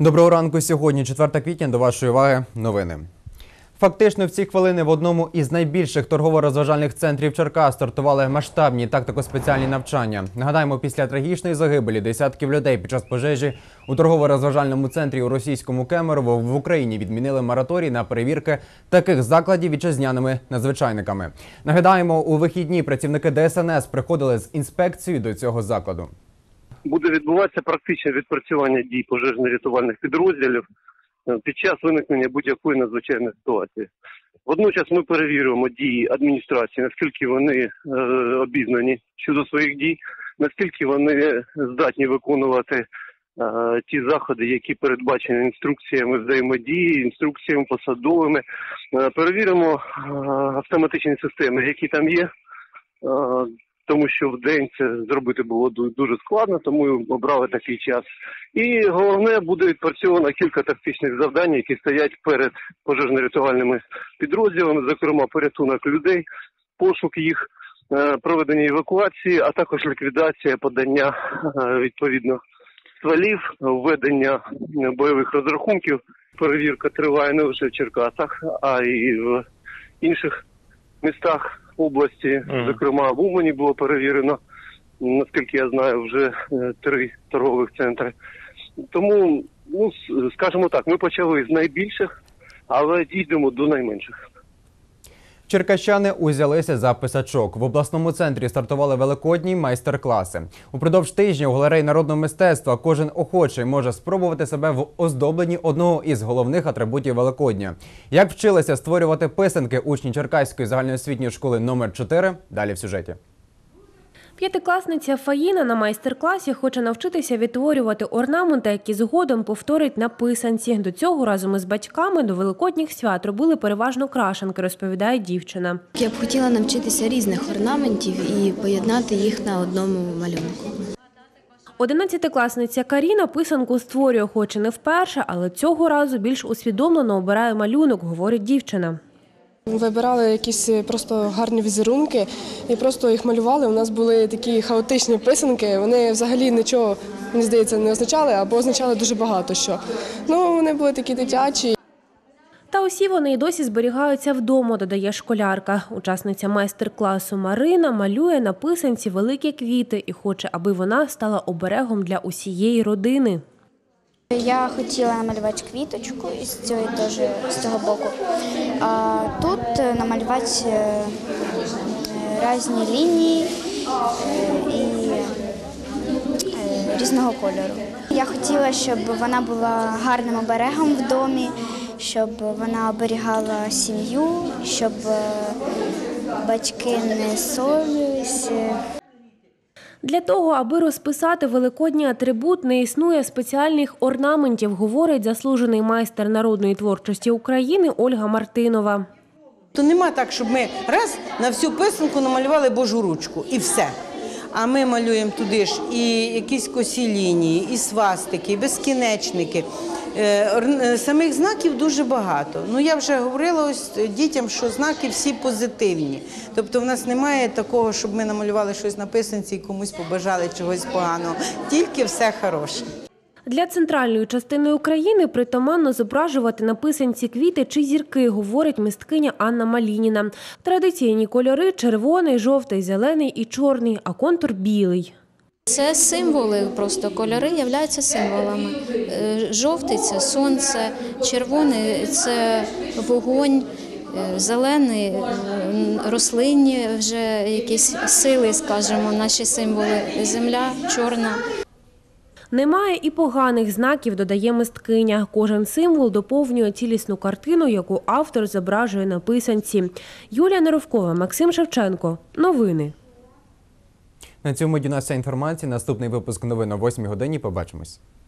Доброго ранку. Сьогодні 4 квітня. До вашої уваги новини. Фактично в ці хвилини в одному із найбільших торгово-розважальних центрів Черкас стартували масштабні тактико-спеціальні навчання. Нагадаємо, після трагічної загибелі десятків людей під час пожежі у торгово-розважальному центрі у російському Кемерово в Україні відмінили мораторій на перевірки таких закладів вітчизняними надзвичайниками. Нагадаємо, у вихідні працівники ДСНС приходили з інспекцією до цього закладу. Буде відбуватися практичне відпрацювання дій пожежно-рятувальних підрозділів під час виникнення будь-якої надзвичайної ситуації. Водночас ми перевіримо дії адміністрації, наскільки вони обізнані щодо своїх дій, наскільки вони здатні виконувати ті заходи, які передбачені інструкціями взаємодії, інструкціями посадовими. Перевіримо автоматичні системи, які там є, тому що в день це зробити було дуже складно, тому обрали такий час. І головне, буде відпрацьовано кілька тактичних завдань, які стоять перед пожежно-рятувальними підрозділами, зокрема порятунок людей, пошук їх, проведення евакуації, а також ліквідація, подання відповідно стволів, введення бойових розрахунків. Перевірка триває не лише в Черкасах, а й в інших містах області, зокрема в Умані було перевірено, наскільки я знаю, вже 3 торгових центри. Тому, скажімо так, ми почали з найбільших, але дійдемо до найменших. Черкащани узялися за писачок. В обласному центрі стартували великодні майстер-класи. Упродовж тижня у галереї народного мистецтва кожен охочий може спробувати себе в оздобленні одного із головних атрибутів Великодня. Як вчилися створювати писанки учні Черкаської загальноосвітньої школи номер 4 – далі в сюжеті. П'ятикласниця Фаїна на майстер-класі хоче навчитися відтворювати орнаменти, які згодом повторить на писанці. До цього разом із батьками до великодніх свят робили переважно крашенки, розповідає дівчина. Я б хотіла навчитися різних орнаментів і поєднати їх на одному малюнку. 11-класниця Каріна писанку створює хоч і не вперше, але цього разу більш усвідомлено обирає малюнок, говорить дівчина. Вибирали якісь просто гарні візерунки і просто їх малювали. У нас були такі хаотичні писанки, вони взагалі нічого, мені здається, не означали або означали дуже багато що. Вони були такі дитячі. Та усі вони й досі зберігаються вдома, додає школярка. Учасниця майстер-класу Марина малює на писанці великі квіти і хоче, аби вона стала оберегом для усієї родини. Я хотіла намалювати квіточку з цього боку, а тут намалювати різні лінії і різного кольору. Я хотіла, щоб вона була гарним оберегом в домі, щоб вона оберігала сім'ю, щоб батьки не ссорилися. Для того, аби розписати великодній атрибут, не існує спеціальних орнаментів, говорить заслужений майстер народної творчості України Ольга Мартинова. То нема так, щоб ми раз на всю писанку намалювали Божу ручку і все. А ми малюємо туди ж і якісь косі лінії, і свастики, і безкінечники. Самих знаків дуже багато. Я вже говорила ось дітям, що знаки всі позитивні. Тобто в нас немає такого, щоб ми намалювали щось на писанці і комусь побажали чогось поганого. Тільки все хороше. Для центральної частини України притаманно зображувати на писанці квіти чи зірки, говорить мисткиня Анна Малініна. Традиційні кольори – червоний, жовтий, зелений і чорний, а контур – білий. Це символи, просто кольори являються символами. Жовтий – це сонце, червоний – це вогонь, зелений – рослинні вже якісь сили, скажімо, наші символи, земля, чорна. Немає і поганих знаків, додає мисткиня. Кожен символ доповнює цілісну картину, яку автор зображує на писанці. Юлія Неровкова, Максим Шевченко. Новини. На цьому у нас вся інформація. Наступний випуск новин о 8 годині. Побачимось.